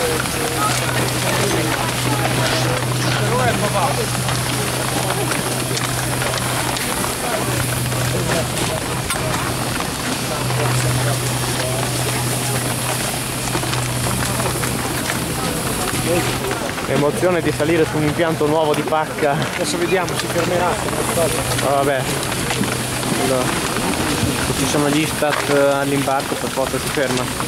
L'emozione di salire su un impianto nuovo di pacca. Adesso vediamo, si fermerà. Vabbè, allora, se ci sono gli stat all'imbarco per forza si ferma.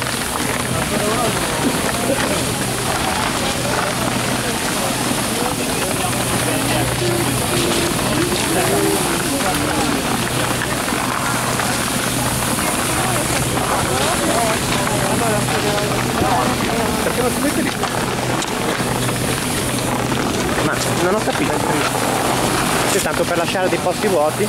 Perché non si mette lì? Ma non ho capito. C'è tanto per lasciare dei posti vuoti?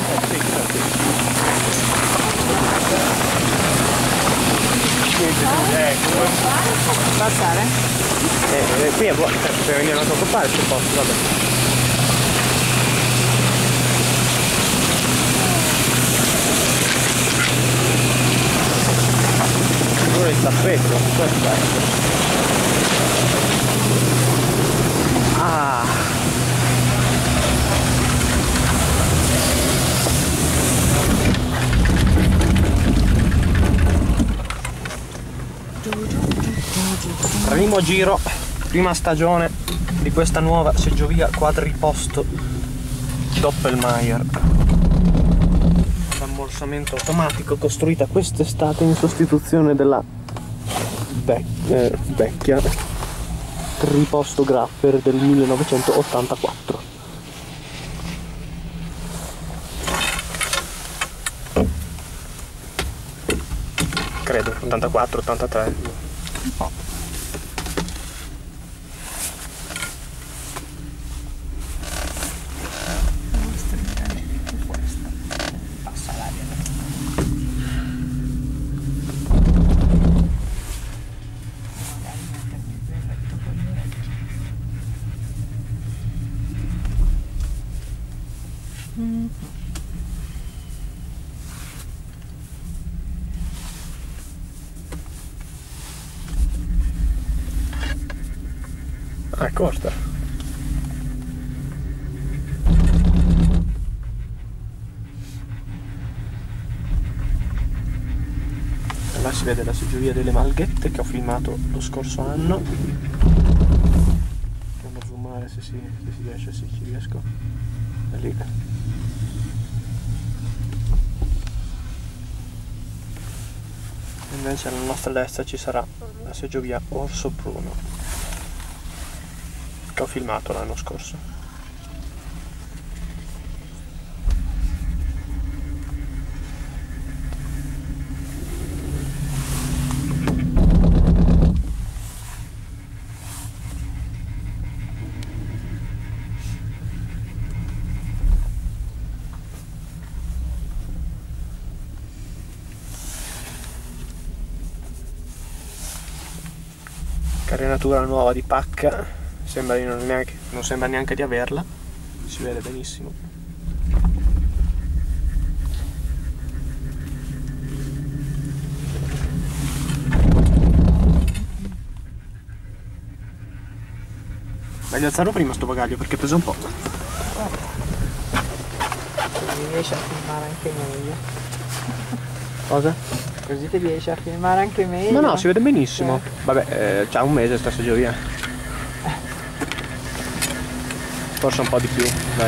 Passare? Qui è vuoto, per venire a occupare questi posti, vabbè. Pure il tappeto, questo è. Ah! Primo giro, prima stagione di questa nuova seggiovia quadriposto Doppelmayr. L'ammorsamento automatico costruita quest'estate in sostituzione della vecchia triposto Grapper del 1984. Credo, 84, 83. Ah, corta. Là si vede la seggiovia delle Malghette che ho filmato lo scorso anno. Andiamo a zoomare se si riesce, se ci riesco. È lì. Invece alla nostra destra ci sarà la seggiovia Orso Bruno che ho filmato l'anno scorso. Carenatura nuova di pacca. Non sembra neanche di averla, si vede benissimo. Meglio alzarlo prima sto bagaglio perché pesa un po'. Così riesci a filmare anche meglio. Cosa? Così ti riesci a filmare anche meglio. No, si vede benissimo. Vabbè, c'ha un mese sta seggiovia. Forse un po' di più, dai.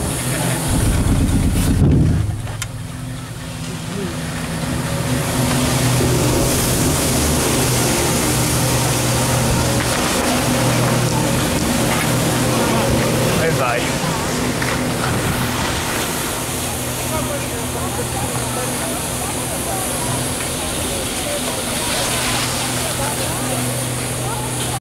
E vai.